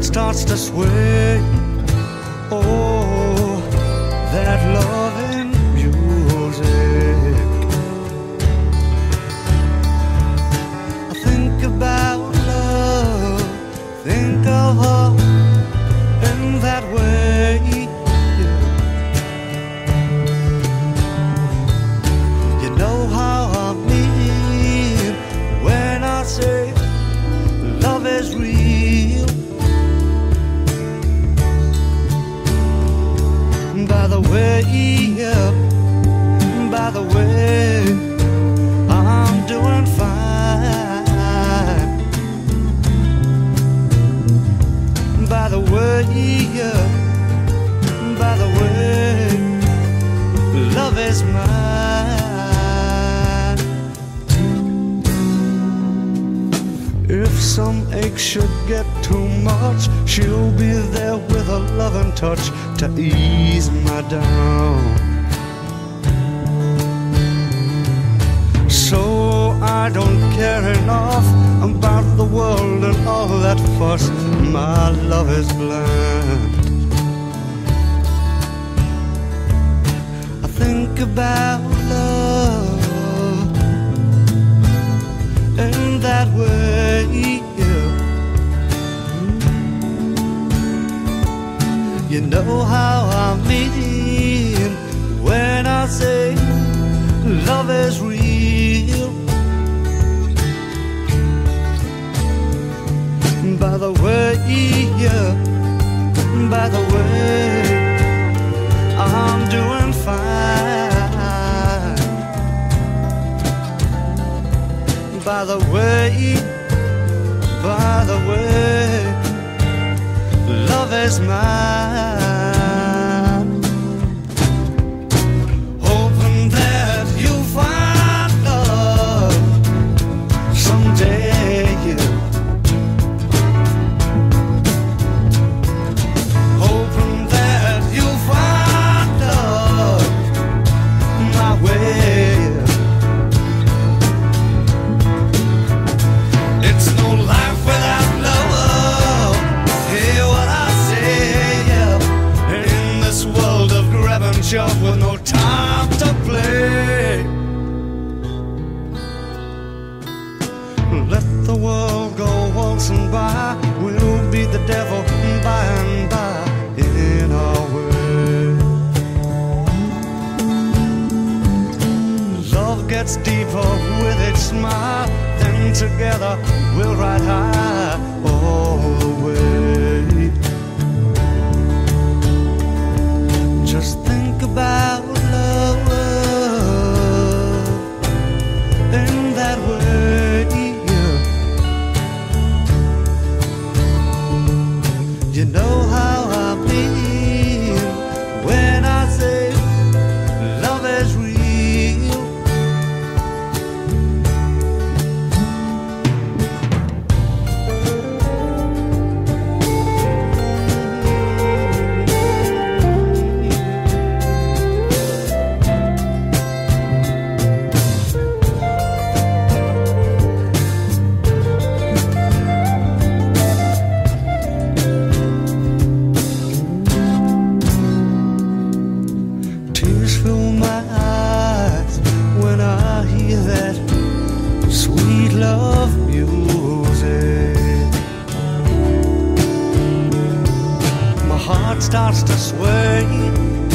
starts to sway. Oh, that loving music. I think about love, think of her in that way. You know how I mean when I say love is real. By the way, by the way, I'm doing fine. By the way, by the way, love is mine. If some ache should get too much, she'll be there with a loving touch to ease my down. So I don't care enough about the world and all that fuss. My love is blind. I think about love in that way. You know how I mean when I say love is real. By the way, by the way, I'm doing fine. By the way, by the way, love is mine. Hoping that you'll find love someday. Hoping that you'll find love my way. It's no life without love. Hear what I say, yeah. In this world of grab and jump with no time to play. Let the world go waltzing by. We'll be the devil by and by in our way. Love gets deeper with its smile. Then together we'll ride high all the way. Just think about love in that way. You know how I mean when I say love is real. Tears fill my eyes when I hear that sweet love music. My heart starts to sway.